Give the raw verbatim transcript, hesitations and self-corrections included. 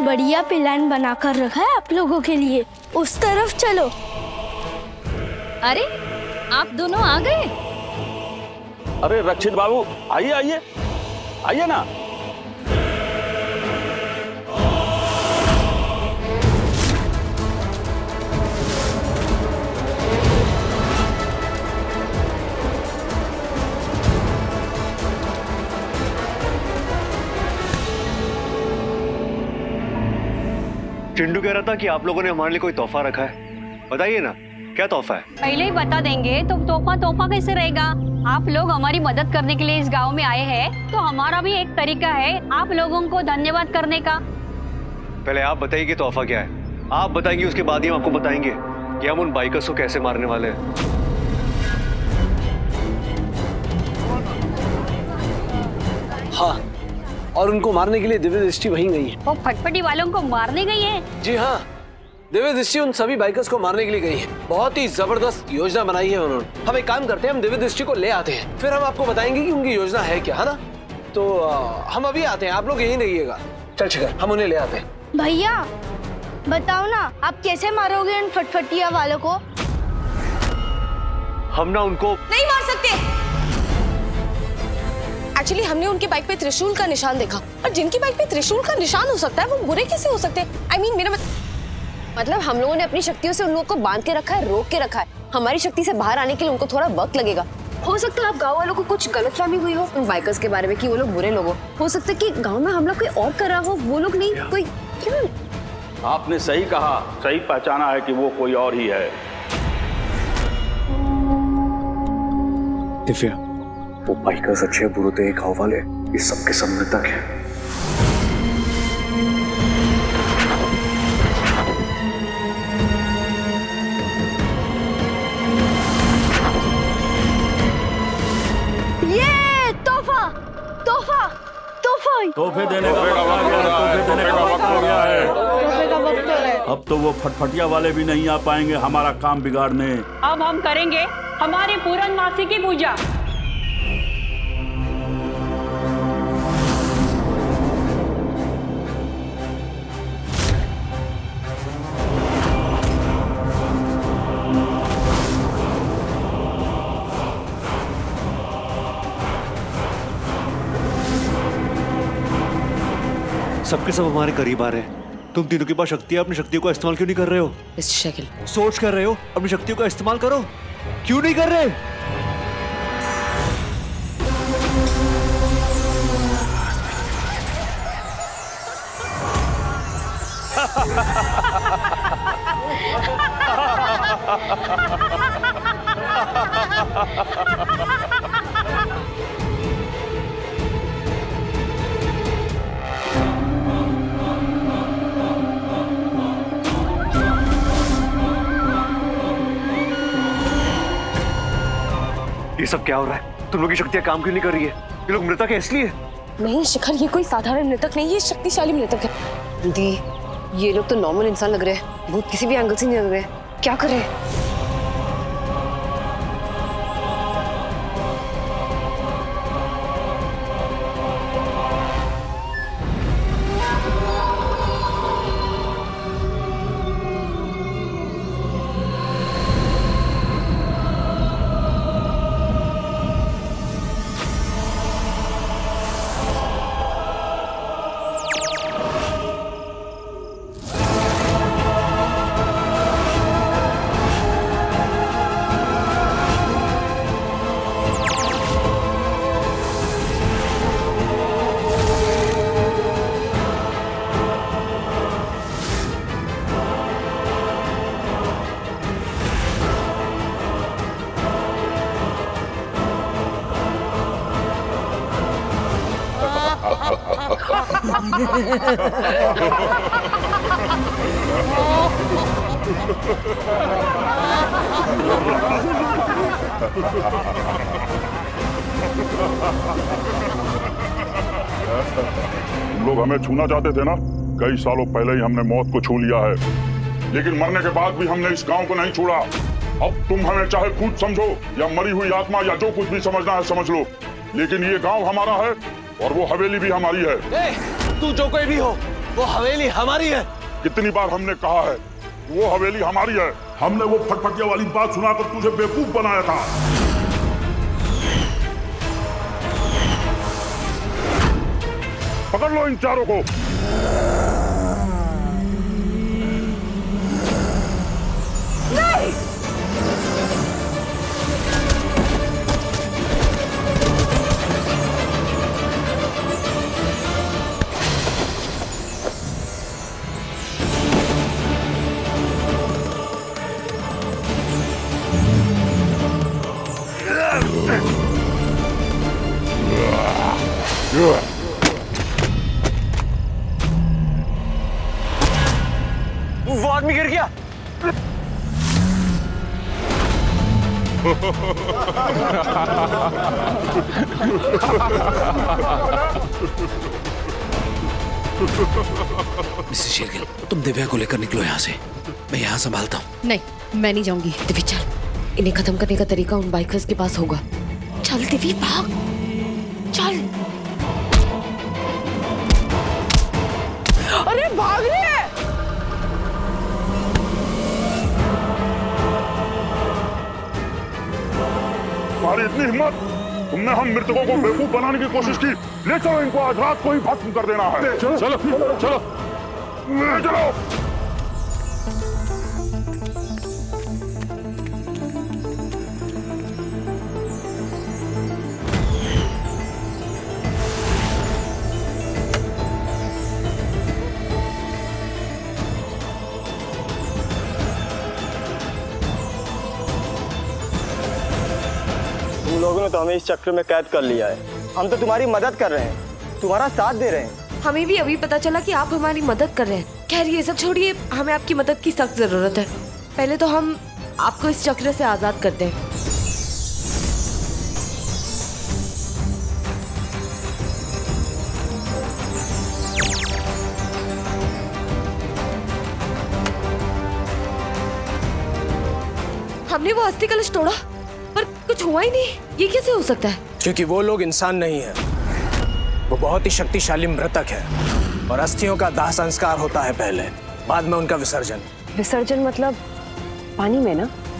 बढ़िया प्लान बनाकर रखा है आप लोगों के लिए, उस तरफ चलो। अरे आप दोनों आ गए? अरे रक्षित बाबू, आइए आइए आइए ना। चिंटू कह रहा था कि आप लोगों ने हमारे लिए कोई तोहफा रखा है, बताइए ना क्या तोहफा है? पहले ही बता देंगे तो तोहफा तोहफा कैसे रहेगा? आप लोग हमारी मदद करने के लिए इस गांव में आए हैं, तो हमारा भी एक तरीका है आप लोगों को धन्यवाद करने का। पहले आप बताइए कि तोहफा क्या है। आप बताएंगे उसके बाद ही हम आपको बताएंगे कि हम उन बाइकर्स को कैसे मारने वाले हैं। हाँ, और उनको मारने के लिए दिव्य दृष्टि वहीं गई है। वो फटफटी वालों को मारने गई है? जी हाँ, दिव्य दृष्टि उन सभी बाइकर्स को मारने के लिए गई है। बहुत ही जबरदस्त योजना बनाई है उन्होंने। हम एक काम करते हैं, हम दिव्य दृष्टि को ले आते हैं, फिर हम आपको बताएंगे कि उनकी योजना है क्या, है ना? तो आ, हम अभी आते हैं, आप लोग यहीं रहिएगा। चल शिखर, हम उन्हें ले आते हैं। भैया बताओ ना, आप कैसे मारोगे उन फटफटिया वालों को? हम ना उनको नहीं मार सकते। एक्चुअली हमने उनके बाइक पे त्रिशूल का निशान देखा, और जिनकी बाइक पे त्रिशूल का निशान हो सकता है वो बुरे कैसे हो सकते हैं? आई I मीन mean, मेरा मत... मतलब हम लोगों ने अपनी शक्तियों से उन लोगों को बांध के रखा है, रोक के रखा है। हमारी शक्ति से बाहर आने के लिए उनको थोड़ा वक्त लगेगा। हो सकता है आप गांव वालों को कुछ गलतफहमी हुई हो उन बाइकर्स के बारे में कि वो लोग बुरे लोग हो। हो सकता है कि गांव में हमला कोई और कर रहा हो, वो लोग नहीं, कोई क्यों? आपने सही कहा, सही पहचाना है कि वो कोई और ही है। दिव्या, वो बाइकर्स अच्छे बुरे थे, गांव वाले ये सब के सब मृतक हैं। ये तोहफा तोहफा तोहफा तोहफे देने का वक्त आ गया है, तोहफे देने का वक्त आ गया है। तोहफे का वक्त हो रहा है। अब तो वो फटफटिया वाले भी नहीं आ पाएंगे हमारा काम बिगाड़ने। अब हम करेंगे हमारी पूर्णमासी की पूजा। सबके सब हमारे करीब आ रहे हैं। तुम तीनों के पास शक्ति है, अपनी शक्तियों का इस्तेमाल क्यों नहीं कर रहे हो? मिस्टर शकील, सोच कर रहे हो, अपनी शक्तियों का इस्तेमाल करो, क्यों नहीं कर रहे? ये सब क्या हो रहा है? तुम लोग की शक्तियां काम क्यों नहीं कर रही है? ये लोग मृतक है इसलिए? नहीं शिखर, ये कोई साधारण मृतक नहीं, ये शक्तिशाली मृतक है। दी, ये लोग तो नॉर्मल इंसान लग रहे हैं, भूत किसी भी एंगल से नहीं लग रहे। क्या कर रहे हैं? तुम लोग हमें छूना चाहते थे ना? कई सालों पहले ही हमने मौत को छू लिया है, लेकिन मरने के बाद भी हमने इस गांव को नहीं छोड़ा। अब तुम हमें चाहे खुद समझो या मरी हुई आत्मा या जो कुछ भी समझना है समझ लो, लेकिन ये गांव हमारा है और वो हवेली भी हमारी है। ए, तू जो कोई भी हो, वो हवेली हमारी है। कितनी बार हमने कहा है वो हवेली हमारी है। हमने वो फटफटिया वाली बात सुनाकर तुझे बेवकूफ बनाया था। पकड़ लो इन चारों को। नहीं! वो आदमी गिर गया। मिसेस शेरगिल, तुम दिव्या को लेकर निकलो यहाँ से, मैं यहाँ संभालता हूँ। नहीं, मैं नहीं जाऊंगी। दिव्या चल, इन्हें खत्म करने का तरीका उन बाइकर्स के पास होगा। चल दिव्या भाग, चल। अरे भाग रही है। तुम्हारी इतनी हिम्मत, तुमने हम मृतकों को बेवकूफ बनाने की कोशिश की। ले चलो इनको, आज रात को ही भस्म कर देना है। चलो चलो चलो ले चलो। लोगों ने तो हमें इस चक्कर में कैद कर लिया है। हम तो तुम्हारी मदद कर रहे हैं, तुम्हारा साथ दे रहे हैं। हमें भी अभी पता चला कि आप हमारी मदद कर रहे हैं। खैर ये सब छोड़िए, हमें आपकी मदद की सख्त जरूरत है। पहले तो हम आपको इस चक्र से आजाद करते हैं। हमने वो अस्थि कलश तोड़ा पर कुछ हुआ ही नहीं। ये कैसे हो सकता है? क्योंकि वो लोग इंसान नहीं है, वो बहुत ही शक्तिशाली मृतक है और अस्थियों का दाह संस्कार होता है पहले, बाद में उनका विसर्जन। विसर्जन मतलब पानी में ना?